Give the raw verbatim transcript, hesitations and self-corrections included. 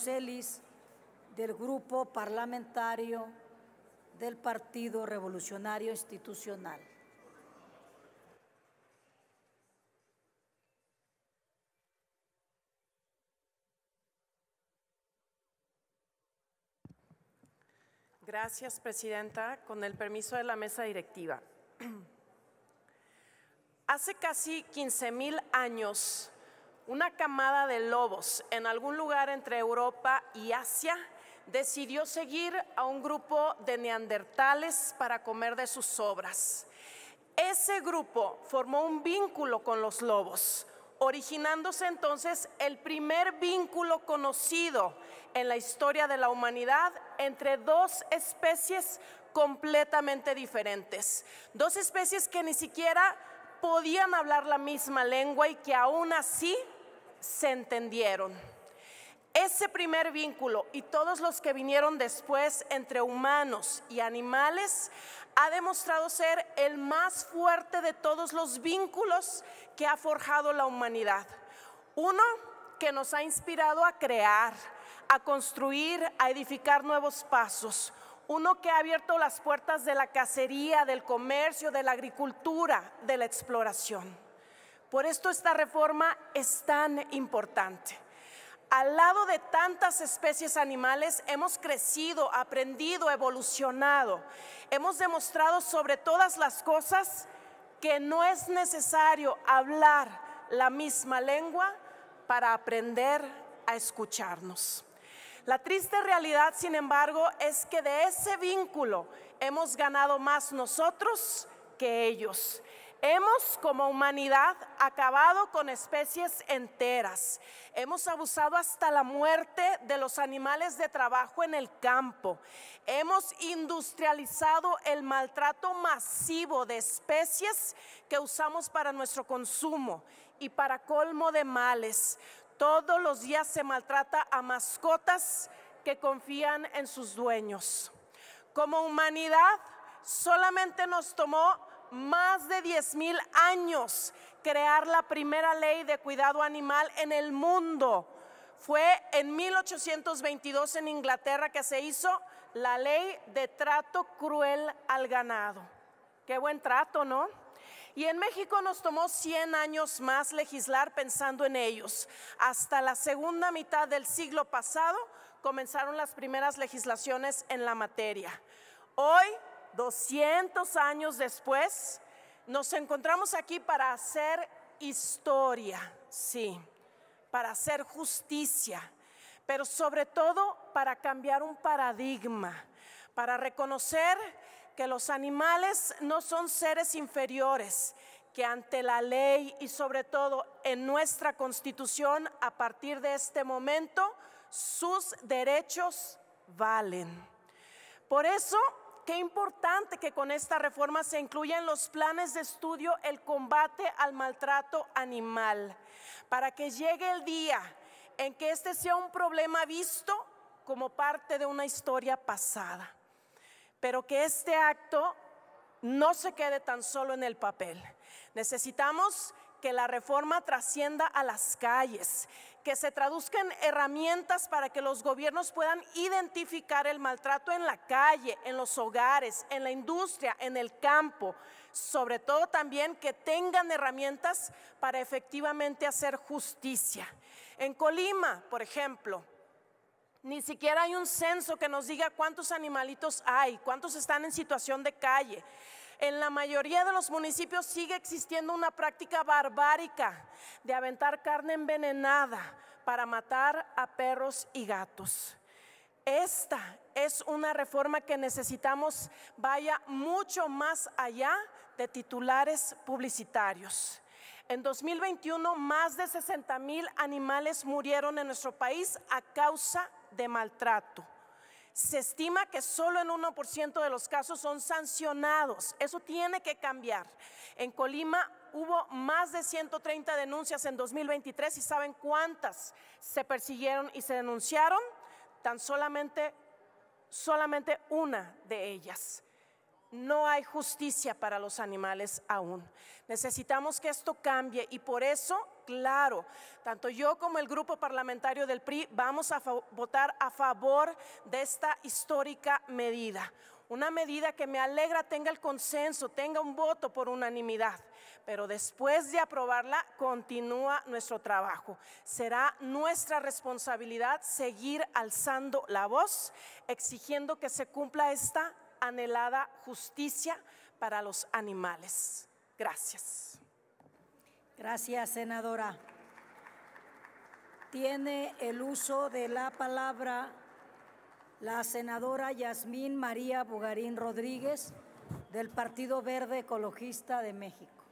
Celis, del Grupo Parlamentario del Partido Revolucionario Institucional. Gracias, Presidenta. Con el permiso de la mesa directiva. Hace casi quince mil años, una camada de lobos en algún lugar entre Europa y Asia decidió seguir a un grupo de neandertales para comer de sus sobras. Ese grupo formó un vínculo con los lobos, originándose entonces el primer vínculo conocido en la historia de la humanidad entre dos especies completamente diferentes. Dos especies que ni siquiera podían hablar la misma lengua y que aún así se entendieron. Ese primer vínculo y todos los que vinieron después entre humanos y animales ha demostrado ser el más fuerte de todos los vínculos que ha forjado la humanidad. Uno que nos ha inspirado a crear, a construir, a edificar nuevos pasos. Uno que ha abierto las puertas de la cacería, del comercio, de la agricultura, de la exploración. Por esto esta reforma es tan importante. Al lado de tantas especies animales hemos crecido, aprendido, evolucionado. Hemos demostrado sobre todas las cosas que no es necesario hablar la misma lengua para aprender a escucharnos. La triste realidad, sin embargo, es que de ese vínculo hemos ganado más nosotros que ellos. Hemos, como humanidad, acabado con especies enteras. Hemos abusado hasta la muerte de los animales de trabajo en el campo. Hemos industrializado el maltrato masivo de especies que usamos para nuestro consumo y para colmo de males. Todos los días se maltrata a mascotas que confían en sus dueños. Como humanidad, solamente nos tomó más de diez mil años crear la primera ley de cuidado animal en el mundo. Fue en mil ochocientos veintidós en Inglaterra que se hizo la ley de trato cruel al ganado. Qué buen trato, ¿no? Y en México nos tomó cien años más legislar pensando en ellos. Hasta la segunda mitad del siglo pasado comenzaron las primeras legislaciones en la materia. Hoy, doscientos años después, nos encontramos aquí para hacer historia, sí, para hacer justicia, pero sobre todo para cambiar un paradigma, para reconocer que los animales no son seres inferiores, que ante la ley y sobre todo en nuestra Constitución, a partir de este momento, sus derechos valen. Por eso, qué importante que con esta reforma se incluya en los planes de estudio el combate al maltrato animal, para que llegue el día en que este sea un problema visto como parte de una historia pasada. Pero que este acto no se quede tan solo en el papel. Necesitamos que la reforma trascienda a las calles, que se traduzcan herramientas para que los gobiernos puedan identificar el maltrato en la calle, en los hogares, en la industria, en el campo. Sobre todo también que tengan herramientas para efectivamente hacer justicia. En Colima, por ejemplo, ni siquiera hay un censo que nos diga cuántos animalitos hay, cuántos están en situación de calle. En la mayoría de los municipios sigue existiendo una práctica barbárica de aventar carne envenenada para matar a perros y gatos. Esta es una reforma que necesitamos vaya mucho más allá de titulares publicitarios. En dos mil veintiuno, más de sesenta mil animales murieron en nuestro país a causa de maltrato. Se estima que solo en uno por ciento de los casos son sancionados. Eso tiene que cambiar. En Colima hubo más de ciento treinta denuncias en dos mil veintitrés y ¿saben cuántas se persiguieron y se denunciaron? Tan solamente, solamente una de ellas. no hay justicia para los animales aún. Necesitamos que esto cambie y por eso, claro, tanto yo como el grupo parlamentario del P R I vamos a votar a favor de esta histórica medida. Una medida que me alegra tenga el consenso, tenga un voto por unanimidad, pero después de aprobarla continúa nuestro trabajo. Será nuestra responsabilidad seguir alzando la voz, exigiendo que se cumpla esta anhelada justicia para los animales. Gracias. Gracias, senadora. Tiene el uso de la palabra la senadora Yasmín María Bugarín Rodríguez, del Partido Verde Ecologista de México.